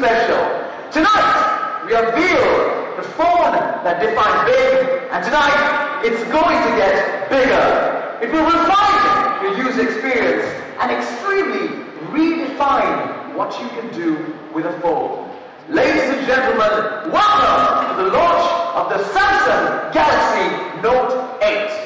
special. Tonight, we unveil the phone that defined big, and tonight, it's going to get bigger. It will refine your user experience and extremely redefine what you can do with a phone. Ladies and gentlemen, welcome to the launch of the Samsung Galaxy Note 8.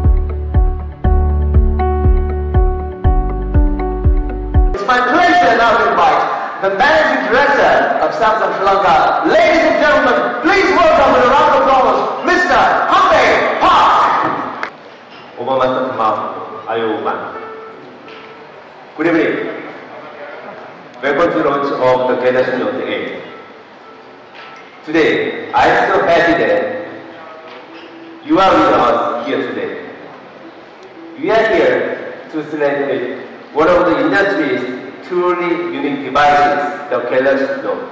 It's my pleasure now to invite the Managing Director of Samsung Sri Lanka. Ladies and gentlemen, please welcome with a round of applause, Mr. Hambe Park. Obama Tamam, Ayoban. Good evening. Welcome to the launch of the Galaxy Note 8. Today, I am so happy that you are with us here today. We are here to celebrate one of the industry's truly unique devices, the Galaxy Note.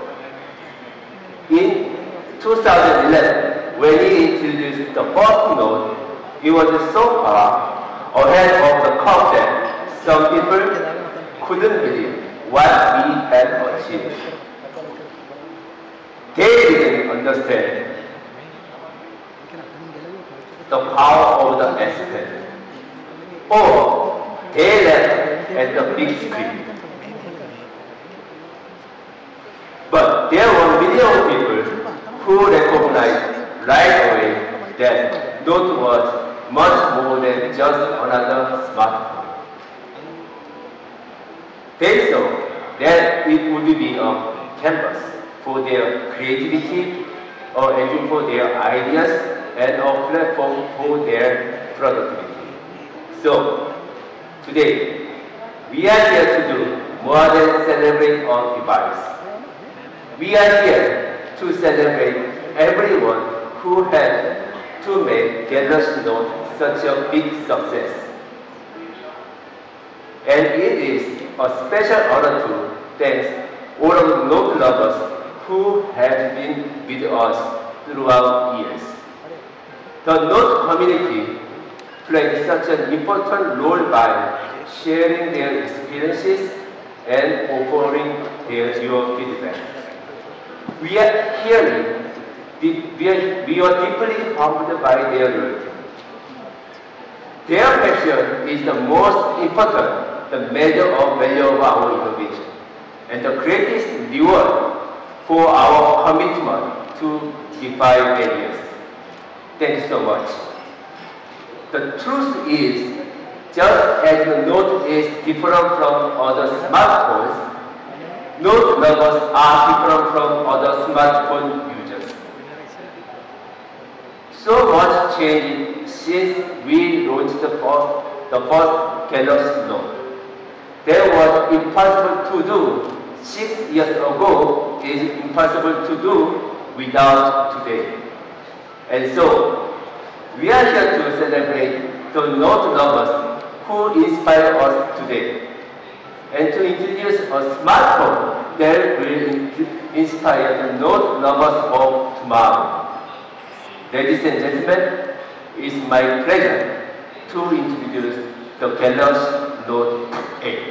In 2011, when we introduced the first Note, it was so far ahead of the curve that some people couldn't believe what we had achieved. They didn't understand the power of the S Pen, or they left at the big screen. But there were millions of people who recognized right away that Note was much more than just another smartphone. They saw that it would be a canvas for their creativity, or engine for their ideas, and a platform for their productivity. So, today, we are here to do more than celebrate our device. We are here to celebrate everyone who had to make Galaxy Note such a big success. And it is a special honor to thank all of the Note lovers who have been with us throughout years. The Note community played such an important role by sharing their experiences and offering their dual feedback. We are deeply humbled by their loyalty. Their passion is the most important, the measure of value of our innovation, and the greatest reward for our commitment to defy barriers. Thank you so much. The truth is, just as the Note is different from other smartphones, Note lovers are different from other smartphone users. So much changed since we launched the first Galaxy Note. That was impossible to do 6 years ago is impossible to do without today. And so, we are here to celebrate the Note lovers who inspire us today, and to introduce a smartphone that will inspire the Note lovers of tomorrow. Ladies and gentlemen, it's my pleasure to introduce the Galaxy Note 8.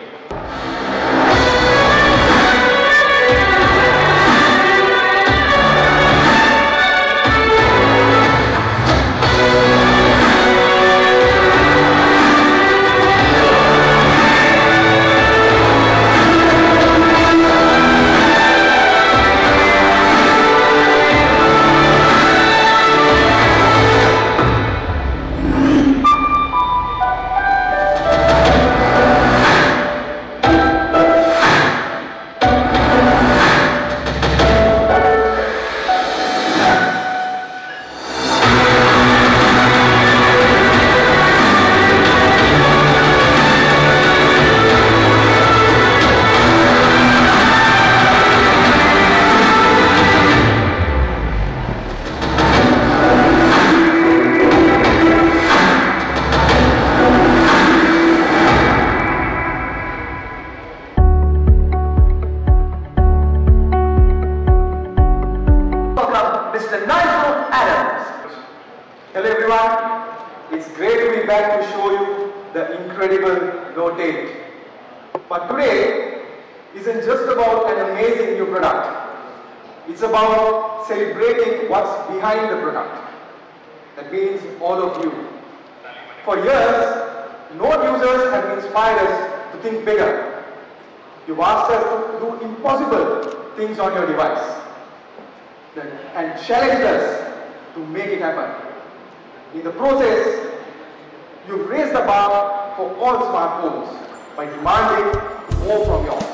Hello everyone, it's great to be back to show you the incredible Note 8. But today isn't just about an amazing new product. product. It's about celebrating what's behind the product. That means all of you. For years, Note users have inspired us to think bigger. You've asked us to do impossible things on your device and challenged us to make it happen. In the process, you've raised the bar for all smartphones by demanding more from yours.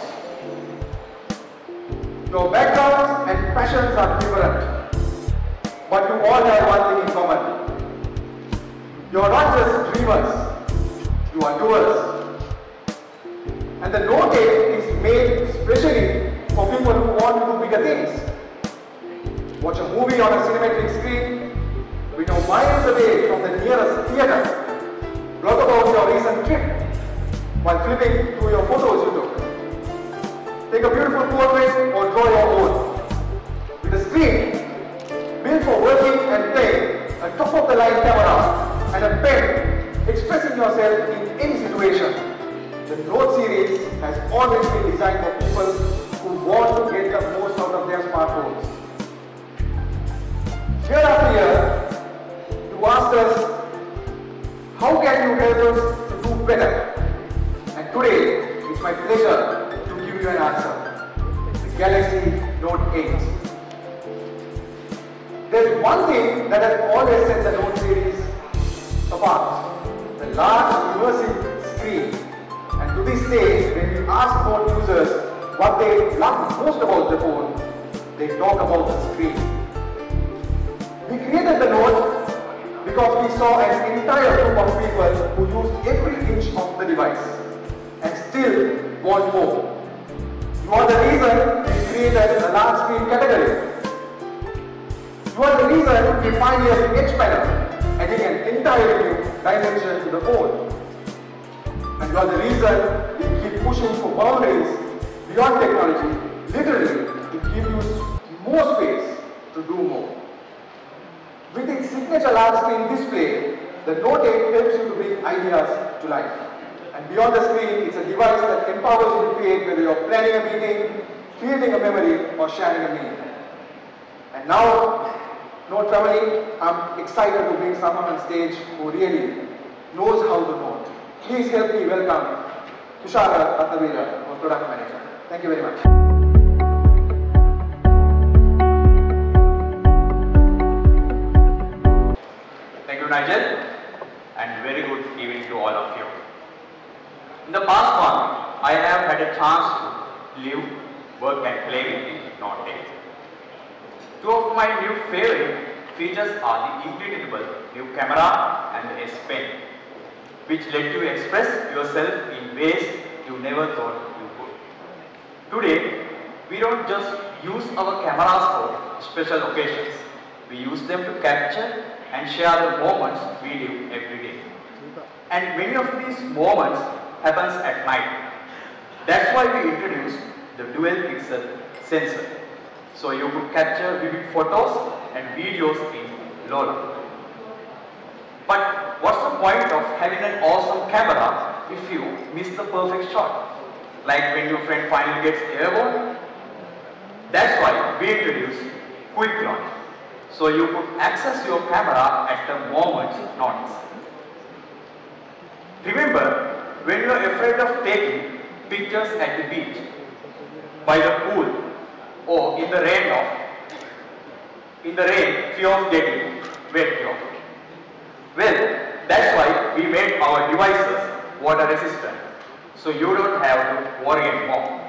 Your backgrounds and passions are different, but you all have one thing in common. You're not just dreamers, you are doers. And the Note 8 is made especially for people who want to do bigger things. Watch a movie on a cinematic screen, we know miles away from the nearest theater. Blog about your recent trip while flipping through your photos you took. Take a beautiful portrait or draw your own. With a screen built for working and playing, a top-of-the-line camera, and a pen expressing yourself in any situation, the Note series has always been designed for people who want to get the most out of their smartphones. Year after year, you asked us, how can you help us to do better? And today, it's my pleasure to give you an answer. The Galaxy Note 8. There's one thing that has always set the Note series apart. The large immersive screen. And to this day, when we ask Note users what they love most about the phone, they talk about the screen. We created the Note because we saw an entire group of people who used every inch of the device and still want more. You are the reason we created a large screen category. You are the reason we pioneered the Edge panel, adding an entirely new dimension to the phone. And you are the reason we keep pushing for boundaries beyond technology, literally to give you more space to do more. With its signature large screen display, the Note 8 helps you to bring ideas to life. And beyond the screen, it's a device that empowers you to create, whether you're planning a meeting, creating a memory, or sharing a meal. And now, Note family, I'm excited to bring someone on stage who really knows how to note. Please help me welcome Tushara Ratnavira, our product manager. Thank you very much. Thank you, Nigel, and very good evening to all of you. In the past month, I have had a chance to live, work and play with the Note 8. Two of my new favorite features are the incredible new camera and the S Pen, which let you express yourself in ways you never thought you could. Today, we don't just use our cameras for special occasions. We use them to capture and share the moments we live every day. And many of these moments happens at night. That's why we introduced the dual pixel sensor. So you could capture vivid photos and videos in low light. But what's the point of having an awesome camera if you miss the perfect shot? Like when your friend finally gets airborne? That's why we introduced Quick Launch. So you could access your camera at a moment's notice. Remember, when you are afraid of taking pictures at the beach, by the pool, or in the rain, fear of getting wet cloth. Well, that's why we made our devices water resistant, so you don't have to worry anymore.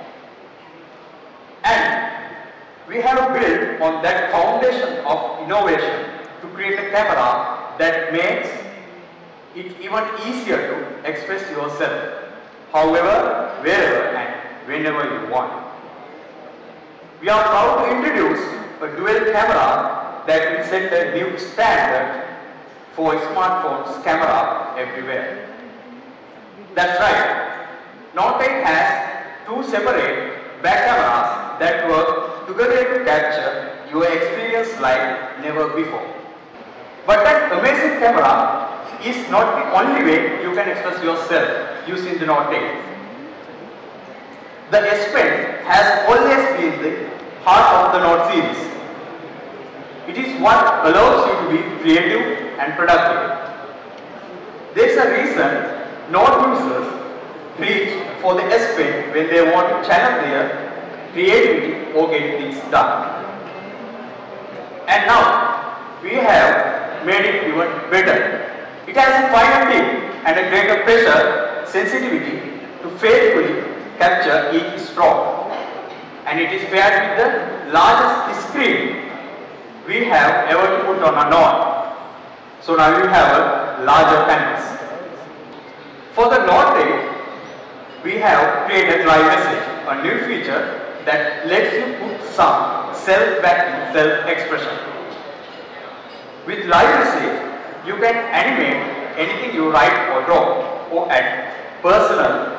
And we have built on that foundation of innovation to create a camera that makes it even easier to express yourself, however, wherever and whenever you want. We are proud to introduce a dual camera that will set a new standard for smartphones camera everywhere. That's right. Note 8 has two separate back cameras that work together to capture your experience like never before. But that amazing camera is not the only way you can express yourself using the Note 8. The S Pen has always been the heart of the Note series. It is what allows you to be creative and productive. There is a reason Note users reach for the S Pen when they want to channel their creativity or get things done. And now we have made it even better. It has a finer tip and a greater pressure sensitivity to faithfully capture each stroke. And it is paired with the largest screen we have ever put on a Note. So now you have a larger canvas. For the Note 8, we have created Live Message, a new feature that lets you put some self-backed self-expression. With Live Message, you can animate anything you write or draw, or add personal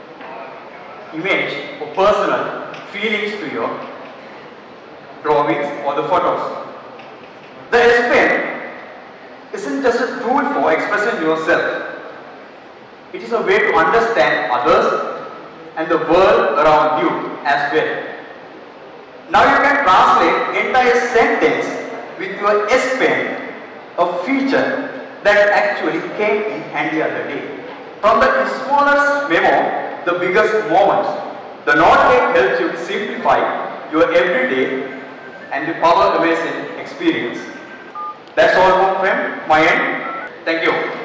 image or personal feelings to your drawings or the photos. The S Pen isn't just a tool for expressing yourself. It is a way to understand others and the world around you as well. Now you can translate entire sentence with your S Pen, a feature that actually came in handy the other day. From the smallest memo, the biggest moments, the Note 8 helps you simplify your everyday and the power amazing experience. That's all from my end. Thank you.